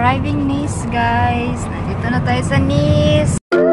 driving Nice, guys. Nandito na tayo sa Nice.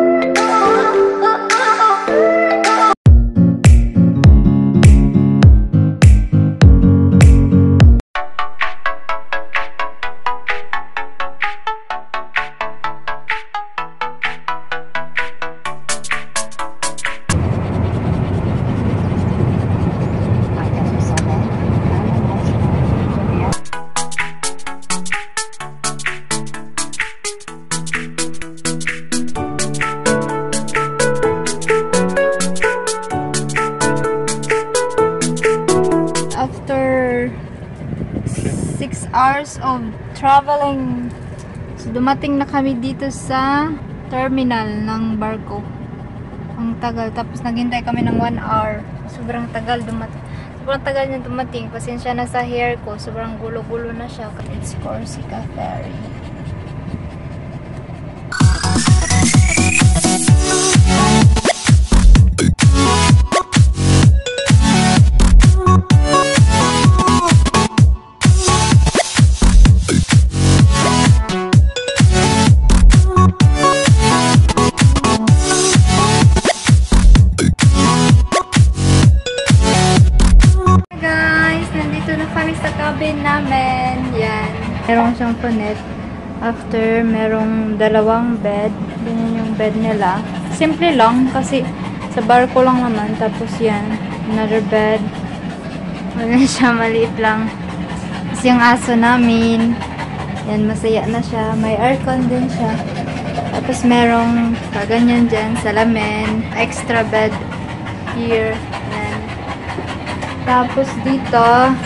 After 6 hours of traveling, so dumating na kami dito sa terminal ng barko. Ang tagal. Tapos naghintay kami ng 1 hour. Sobrang tagal dumating. Sobrang tagal niya dumating. Pasensya na sa hair ko. Sobrang gulo-gulo na siya. It's Corsica Ferry. Namin. Yan. Meron siyang punet. After, merong 2 bed. Ganyan yung bed nila. Simple lang kasi sa barko lang naman. Tapos yan. Another bed. Wala siya. Maliit lang. Tapos yung aso namin. Yan. Masaya na siya. May aircon din siya. Tapos merong kaganyan dyan. Salamin. Extra bed here. Yan. Tapos dito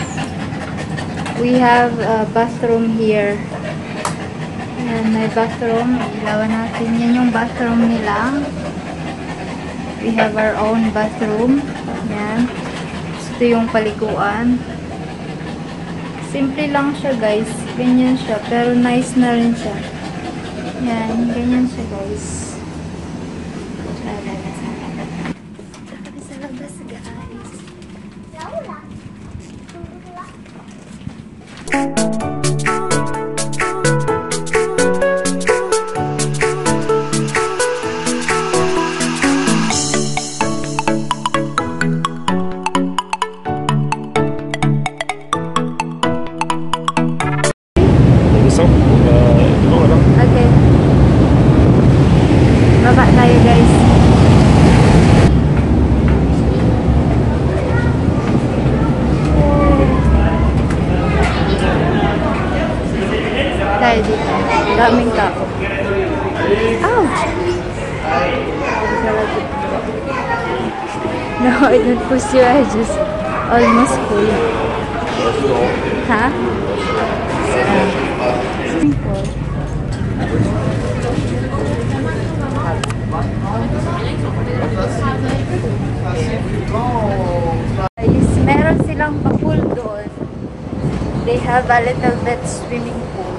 we have a bathroom here. Ayan, may bathroom. Ilawan natin. Yan yung bathroom nila. We have our own bathroom. Ayan. Ito yung paliguan. Simple lang siya, guys. Ganyan siya. Pero nice na rin siya. Ayan. Ganyan siya, guys. Sa labas, guys. Okay. Baba tayo, guys. Tayo dito. Daming tao. Ouch! No, I don't push you. I just almost pull. Huh? Guys, meron silang pa-pool doon. They have a little bit swimming pool.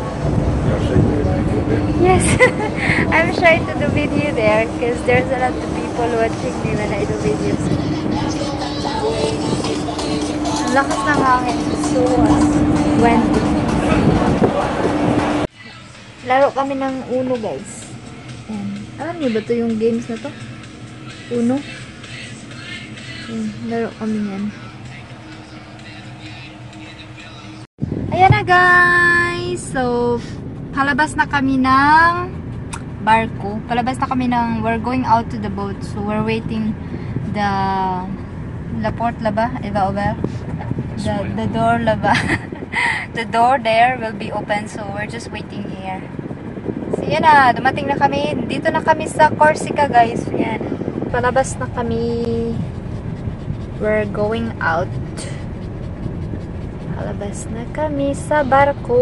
Yes, I'm shy to do video there because there's a lot of people watching me when I do videos. Ang lakas ng hangin. So, windy. Laro kami ng Uno, guys. Alam niyo ba ito yung games na to? Uno. Laro kami yan. Ayan na, guys. So, palabas na kami ng barko. Palabas na kami ng, we're going out to the boat. So, we're waiting the port laba, the door laba. The door there will be open. So, we're just waiting here. So, yan na. Dumating na kami. Dito na kami sa Corsica, guys. Yan. Palabas na kami. We're going out. Palabas na kami sa barko.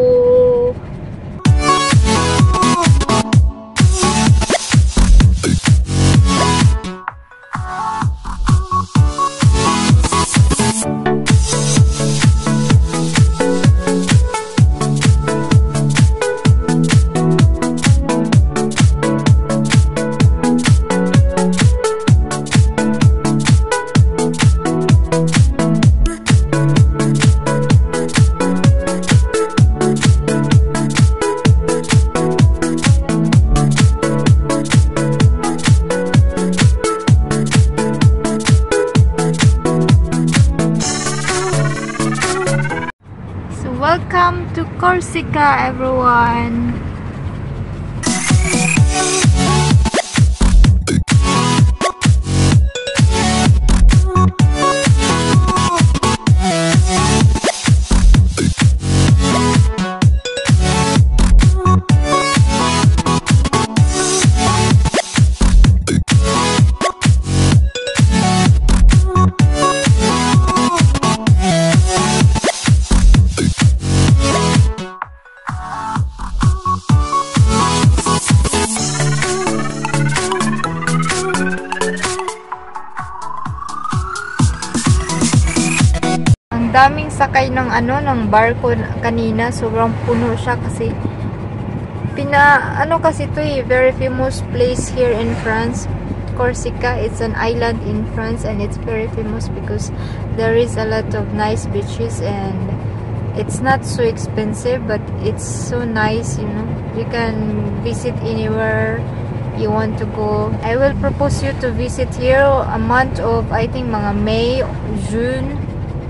Corsica, everyone! Daming sakay ng ng barko kanina, sobrang puno siya kasi kasi to very famous place here in France. Corsica, it's an island in France and it's very famous because there is a lot of nice beaches and it's not so expensive but it's so nice, you can visit anywhere you want to go. I will propose you to visit here a month of, I think, mga May, June,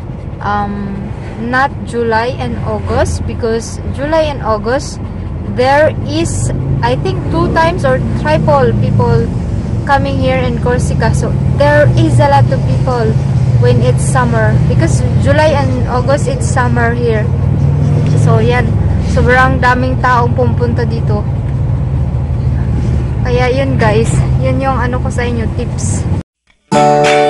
not July and August, because July and August there is, I think, 2 times or triple people coming here in Corsica, so there is a lot of people when it's summer, because July and August it's summer here. So yan, sobrang daming taong pumunta dito, kaya yun guys, yun yung ko sa inyo tips.